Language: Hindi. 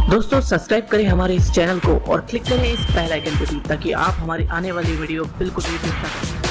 दोस्तों सब्सक्राइब करें हमारे इस चैनल को और क्लिक करें इस बेल आइकन को भी, ताकि आप हमारी आने वाली वीडियो बिल्कुल भी मिस ना करें।